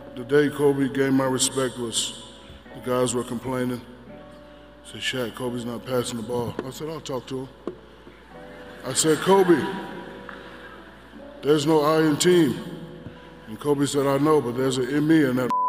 the day Kobe gained my respect was the guys were complaining. Said, Shaq, Kobe's not passing the ball. I said, I'll talk to him. I said, Kobe, there's no I in team. And Kobe said, I know, but there's an in me in that.